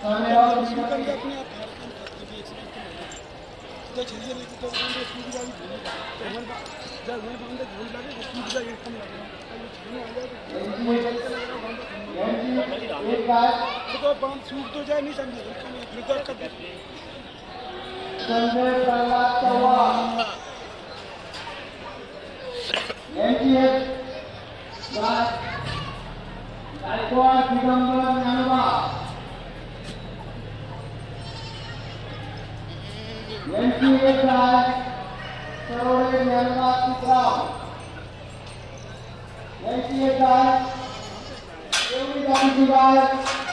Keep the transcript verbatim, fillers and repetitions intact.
तो बांध सूख तो जाए नहीं समझे रिकॉर्ड कर दे Sanjay Prahlad Chauhan MTS Gaikwad Digambar Nanwa MTS Sarode Nanwa Sukhram MTS